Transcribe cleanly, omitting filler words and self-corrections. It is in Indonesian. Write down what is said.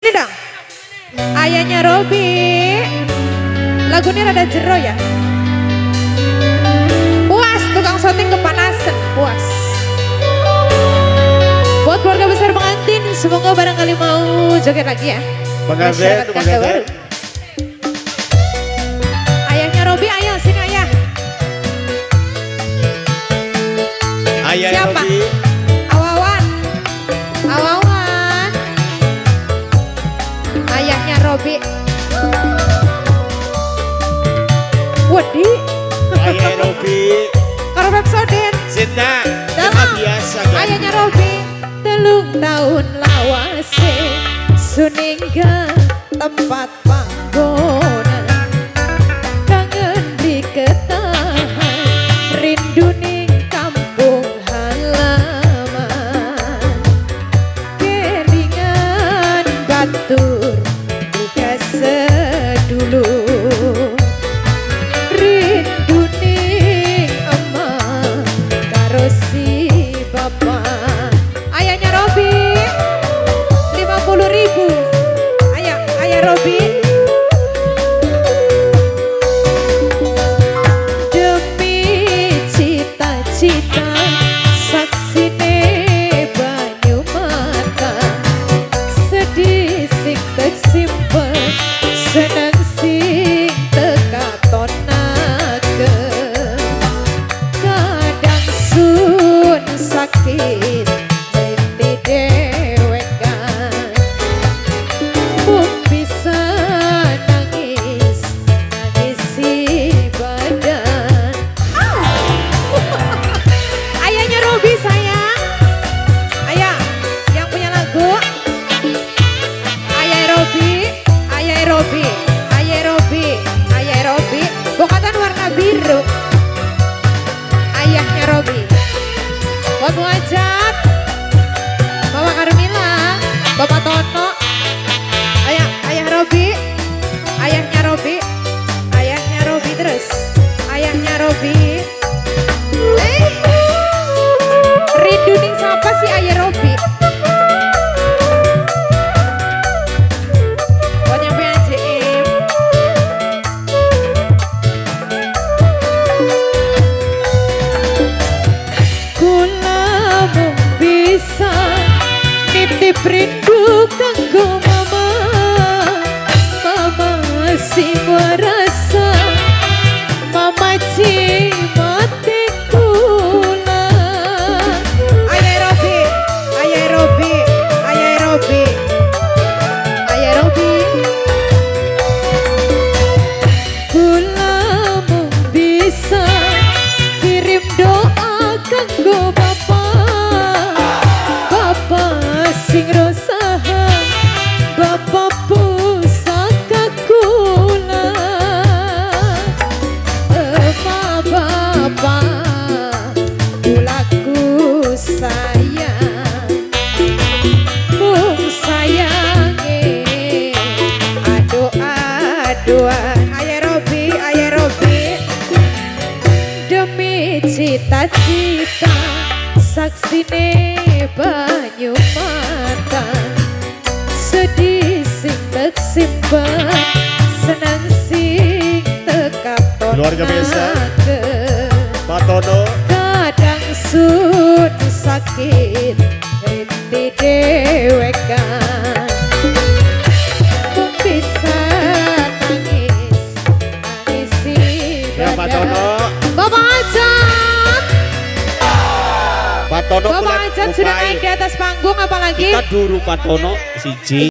Ini dong. Ayahnya Robi. Lagu ini rada jero ya. Puas tukang syuting kepanasan. Puas. Buat keluarga besar pengantin, semoga barangkali mau joget lagi ya. Pengantin. Ayahnya Robi, ayo sini ayah. Ayah Siapa? Robi. Awawan. Ayahnya Robi. Wadi. Ayah Robi. Karo Pepsodent. Sinta. Dalam. Biasa kan. Ayahnya Robi. Telung tahun lawase. Suningga tempat panggonan. Kangen di ketahan. Rindu ning kampung halaman. Kelingan batur buka sedulur. Rindu ning emak karo si bapak. Ayahnya Robi 50.000. Ayah Robi. Demi cita-cita saksine banyu mata. Sedih sing tersimpen, seneng sing tekatonaken. Kadang sun sakit mimpi dewekan. Mung bisa nangis, nangisi badan. Ayahnya Robi sayang. Ayah, yang punya lagu. Ayah Robi, Ayah Robi, Ayah Robi, Ayah Robi. Bokatan warna biru. Ayahnya Robi. Buat Muajat, Mama Carmila, Bapak Tono. Ayah Robi, ayahnya Robi, ayahnya Robi terus. Ayahnya Robi. Rindu ning siapa sih ayah Robi? Buat yang punya JM. Kula mung bisa nitip rindu kanggo mama. Mama sing warasa, mama cimate kula. Ayah Robi, Ayah Robi, Ayah Robi, Ayah Robi. Kula mung bisa kirim doa kanggo bapak. Bapak sing rosaha, bapak pusaka kula. Ema bapak kulaku sayang. Mung sayange adu-aduan. Ayah Robi, Ayah Robi. Demi cita-cita saksine banyu mata. Sedih sing tersimpan, senang sing tekatonaken. Keluarga biasa. Pak Tono. Kadang sun sakit rinti dewekan. Mung bisa nangis, nangisi Ya Pak Tono. badan. Bapak Ajat, Pak Tono Bapak Ajat sudah naik di atas panggung apalagi? Kita duru Pak Tono siji.